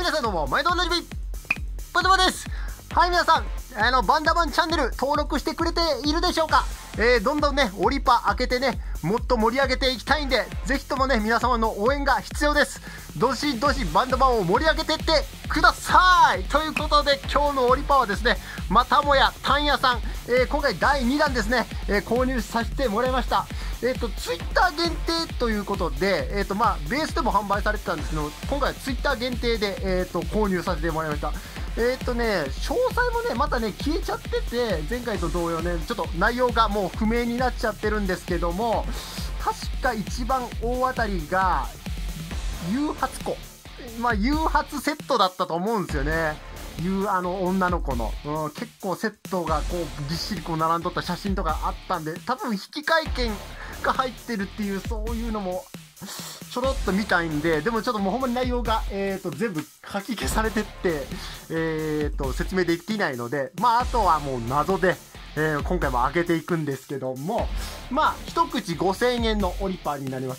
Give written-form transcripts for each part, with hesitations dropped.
皆さんどうも、毎度おなじみ、バンダマンです。はい、皆さん、バンダマンチャンネル登録してくれているでしょうか？どんどんね、オリパ開けてね、もっと盛り上げていきたいんで、ぜひともね、皆様の応援が必要です。どしどしバンダマンを盛り上げていってください。ということで、今日のオリパはですね、またもやタンヤさん、今回第2弾ですね、購入させてもらいました。ツイッター限定ということで、ベースでも販売されてたんですけど、今回はツイッター限定で、購入させてもらいました。詳細もね、またね、消えちゃってて、前回と同様ね、ちょっと内容がもう不明になっちゃってるんですけども、確か一番大当たりが、誘発個。誘発セットだったと思うんですよね。女の子の、結構セットがこうぎっしりこう並んどった写真とかあったんで、多分引換券が入ってるっていう、そういうのもちょろっと見たいんで、でもちょっともうほんまに内容が、全部書き消されてって、説明できていないので、あとはもう謎で、今回も開けていくんですけども、一口5000円のオリパーになります。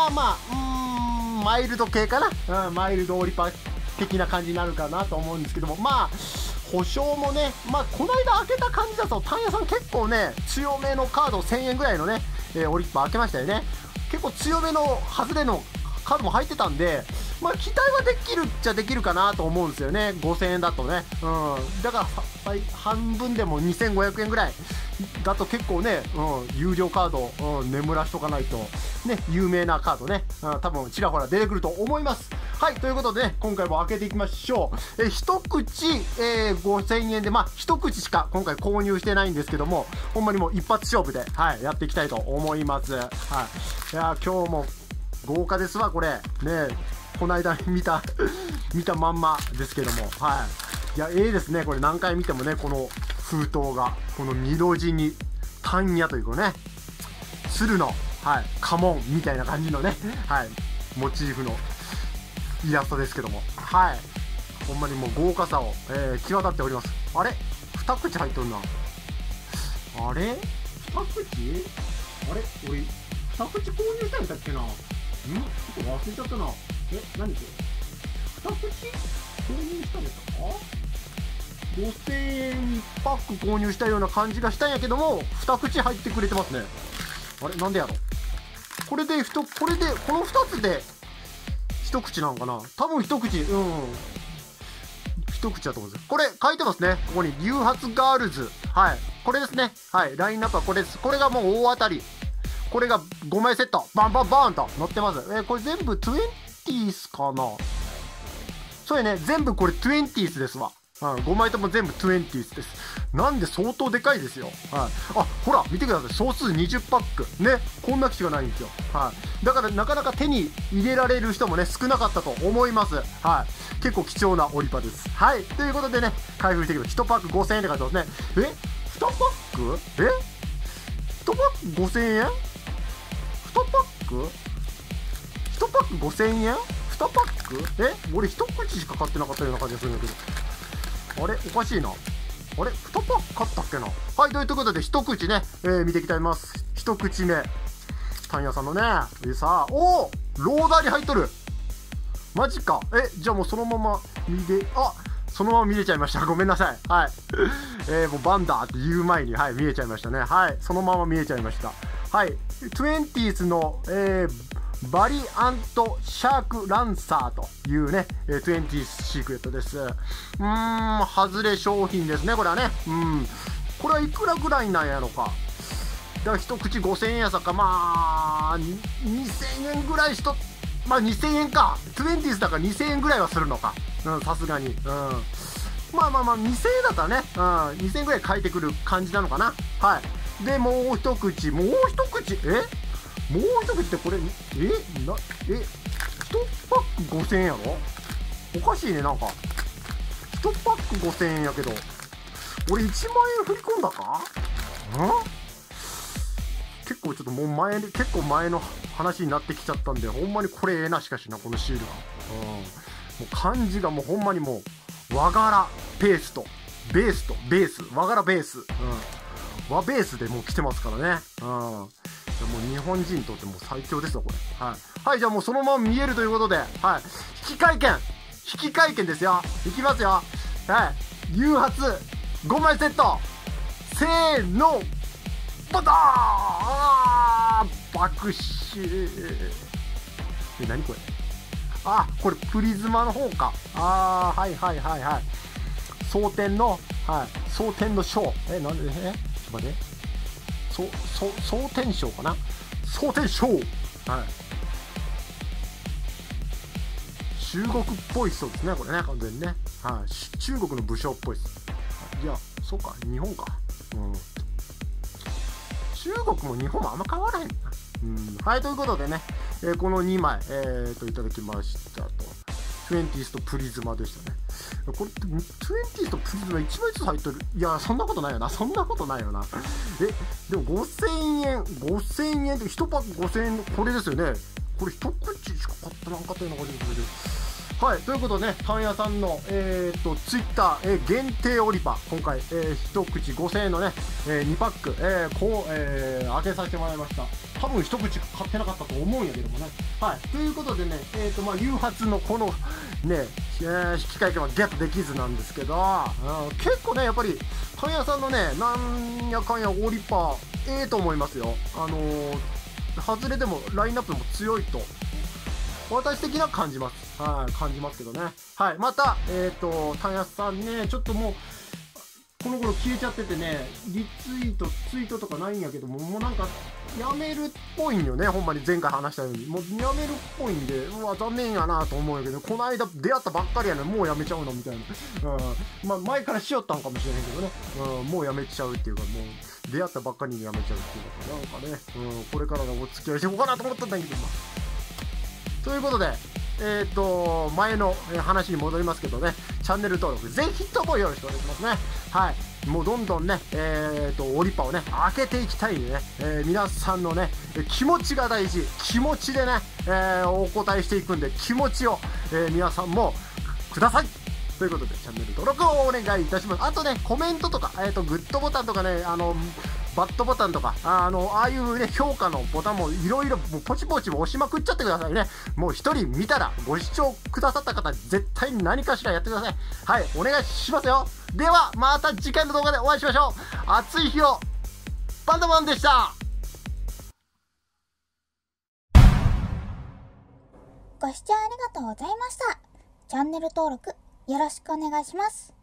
マイルド系かな、マイルドオリパー的な感じになるかなと思うんですけども、保証もね、この間開けた感じだと、タンヤさん結構ね、強めのカード1000円ぐらいのね、オリッパー開けましたよね。結構強めの外れのカードも入ってたんで、期待はできるっちゃできるかなと思うんですよね。5000円だとね。だから半分でも2500円ぐらいだと結構ね、有料カード、眠らしとかないと、ね、有名なカードね、多分ちらほら出てくると思います。はい、ということでね、今回も開けていきましょう。一口、5000円で、一口しか今回購入してないんですけども、ほんまにもう一発勝負で、やっていきたいと思います。いや、今日も豪華ですわ、これ。ね、この間見たまんまですけども、いや、ですね、これ何回見てもね、この封筒が、この緑地に、タンヤというこのね、鶴の、家紋みたいな感じのね、モチーフのイラストですけども、ほんまにもう豪華さを、際立っております。あれ2口入っとるな。あれ2口あれ俺、2口購入したんだっけな。ちょっと忘れちゃったな。何これ2口購入したんですか？5000円パック購入したような感じがしたんやけども、2口入ってくれてますね。あれなんでやろこれで、この2つで一口なのかな。多分一口、一口だと思うんですよ。これ書いてますね。ここに誘発ガールズ。これですね。ラインナップはこれです。これがもう大当たり。これが5枚セット。バンバンバーンと乗ってます。これ全部20s かな。そうやね。全部これ20s ですわ。5枚とも全部20s です。なんで相当でかいですよ。ほら、見てください。総数20パック。ね。こんな機種がないんですよ。だからなかなか手に入れられる人もね、少なかったと思います。結構貴重なオリパです。ということでね、開封していきます。1パック5000円って書いてますね。2パック1パック5000円 ?2 パック ?1 パック5000円 ?2 パック俺1口しか買ってなかったような感じがするんだけど。あれおかしいな。あれ2パック買ったっけな。ということで一口ね、見ていきたいと思います。一口目。タンヤさんのね、ローダーに入っとる。マジか。じゃあもうそのままそのまま見れちゃいました。ごめんなさい。もうバンダーって言う前に、見えちゃいましたね。そのまま見えちゃいました。20s の、バリアントシャークランサーというね、20s シークレットです。外れ商品ですね、これはね。これはいくらぐらいなんやろか。だから一口5000円やさか、2000円ぐらい2000円か。20s だから2000円ぐらいはするのか。さすがに。2000円だったらね、2000円ぐらい返ってくる感じなのかな。で、もう一口もう一口ってこれ、1パック5000円やろ。おかしいね、なんか。1パック5000円やけど、俺1万円振り込んだか結構ちょっともう結構前の話になってきちゃったんで、ほんまにこれな、しかしな、このシールが。もう漢字がもうほんまにもう、和柄ベース、和柄ベース。和ベースでもう来てますからね。もう日本人にとってもう最強ですよ、これ。じゃあもうそのまま見えるということで、引換券引換券ですよ。いきますよ。はい。誘発5枚セット。せーの。バター爆死。何これ。これプリズマの方か。はいはいはいはい。蒼天の、蒼天の章。なんで、ちょっと待って。蒼天章かな。蒼天章。はい。中国っぽいそうですね、これね、完全にね。中国の武将っぽいです。いや、そうか、日本か。中国も日本もあんま変わらへんな。はい、ということでね、この2枚、いただきましたと。20ストプリズマでしたね。これって20ストプリズマ1枚ずつ入ってる。いや、そんなことないよな。そんなことないよな。でも5000円で1パック5000円、これですよね。これ一口しか買ってなかったような感じですけど。はい、ということでね、タンヤさんの、ツイッター、限定オリパ、今回、一口5000円のね、2パック、開けさせてもらいました。多分一口買ってなかったと思うんやけどもね。はい、ということでね、誘発のこのね、引換券はゲットできずなんですけど、結構ね、やっぱり、タンヤさんのね、なんやかんやオリパ、と思いますよ。外れでもラインナップでも強いと私的には感じます。感じますけどね。はい、またタンヤさんね、ちょっともうこの頃消えちゃっててね、リツイートとかないんやけども、もうなんかやめるっぽいんよね。ほんまに前回話したようにもうやめるっぽいんで、うわ残念やなと思うんやけど、この間出会ったばっかりやねん、もうやめちゃうのみたいな。前からしよったんかもしれへんけどね、もうやめちゃうっていうか、もう出会ったばっかりにやめちゃうっていうか、なんかね、これからのお付き合いしていこうかなと思ったんだけど、ということで、前の話に戻りますけどね、チャンネル登録ぜひともよろしくお願いしますね。はい、もうどんどんね、オリパをね開けていきたいんでね、皆さんのね気持ちが大事、気持ちでね、お答えしていくんで、気持ちを、皆さんもくださいということで、チャンネル登録をお願いいたします。あとね、コメントとか、グッドボタンとかね、バッドボタンとか、ああいうね、評価のボタンもいろいろポチポチも押しまくっちゃってくださいね。もう一人見たら、ご視聴くださった方、絶対に何かしらやってください。はい、お願いしますよ。では、また次回の動画でお会いしましょう。暑い日を、バンドマンでした。 ご視聴ありがとうございました。チャンネル登録よろしくお願いします。